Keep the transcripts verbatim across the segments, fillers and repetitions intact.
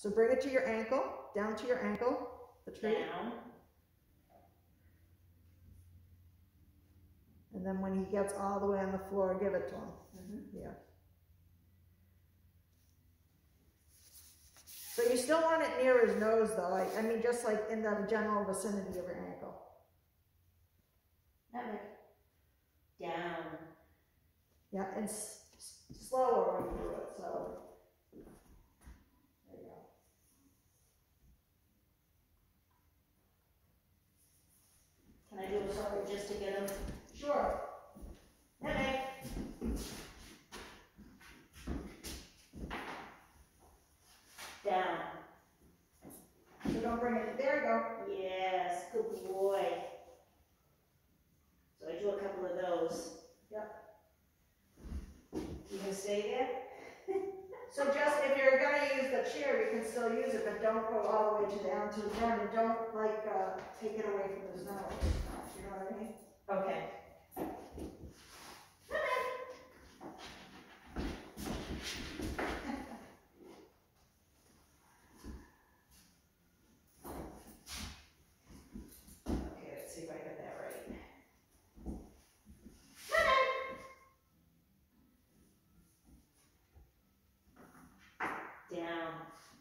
So bring it to your ankle, down to your ankle, the tree. Down. And then when he gets all the way on the floor, give it to him. Mm-hmm. Yeah. So you still want it near his nose though, like, I mean just like in the general vicinity of your ankle. Nutmeg. Down. Yeah, and s slower when you do it, so. There you go. Can I do a circle just to get him? Sure. Nutmeg. Down. So don't bring it, there you go. Yes, good boy. So I do a couple of those. Yep. You gonna stay there? So just, if you're gonna use the chair, you can still use it, but don't go all the way to down to the ground, and don't like, uh, take it away from his nose. You know what I mean? Okay. Okay, let's see if I got that right. Down.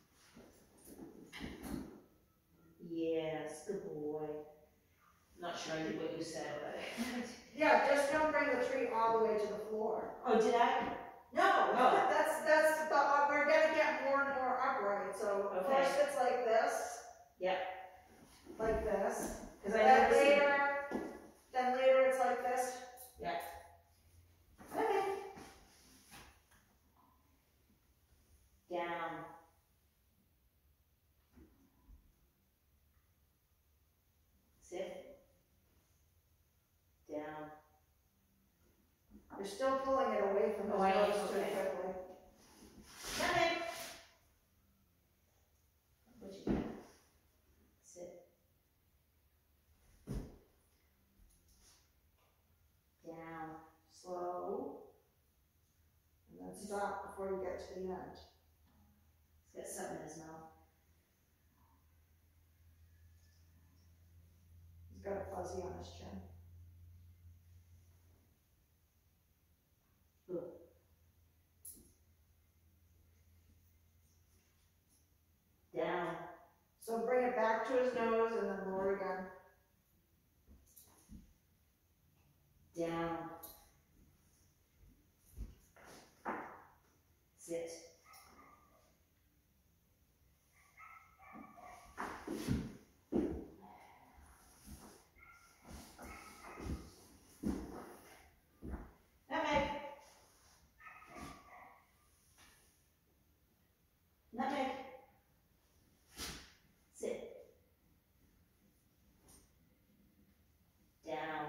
Yes, good boy. Not sure I did what you said, but. Yeah, just don't bring the tree all the way to the floor. Oh, did I? No, Oh. that's, that's the, uh, we're gonna get more and more upright, so Okay. first it's like this. Yep. Like this. Because I Then never seen. later, then later it's like this. Yeah. Okay. Down. Sit. Down. You're still pulling it away from the Oh, I am, nose too okay. quickly. Nutmeg. What you got? Sit. Down. Slow. And then stop before you get to the end. He's got something in his mouth. He's got a fuzzy on his chin. Good. Down. So bring it back to his nose and then lower again. Down. Sit. Nutmeg. Nutmeg. Sit. Down.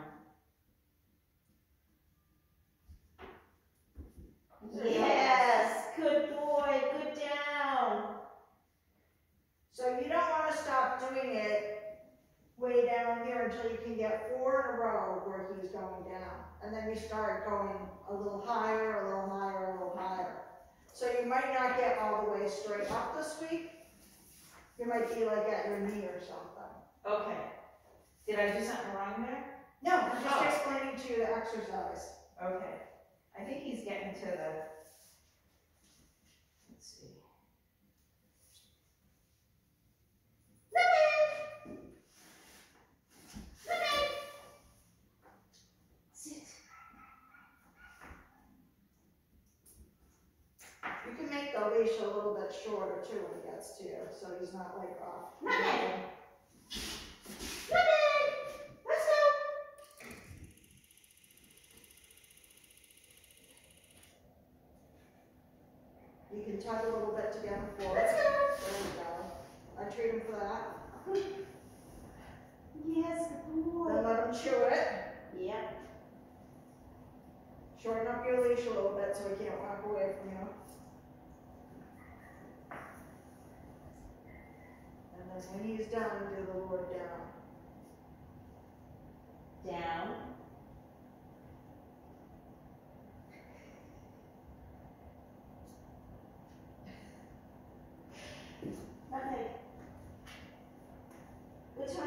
Yes, good boy, good down. So you don't want to stop doing it way down here until you can get four in a row where he's going down. And then you start going a little higher, a little higher, a little higher. So you might not get all the way straight up this week. You might be like at your knee or something. Okay. Did I do something wrong there? No, I'm just Oh. explaining to you the exercise. Okay. I think he's getting to the, let's see. Sit. You can make the leash a little bit shorter too when it gets to you, so he's not like off. Nutmeg. Let's go. You can tug a little bit to get him forward. Let's go. There we go. I treat him for that. Yes, good boy. Then let him chew it. Yep. Shorten up your leash a little bit so he can't walk away from you. And then when he's done, do the lower down. Down.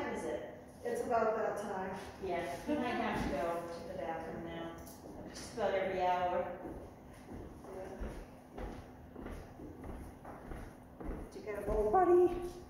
time is it? It's about that time. Yeah, you might have to go to the bathroom now, just about every hour. Did you get a bowl, buddy?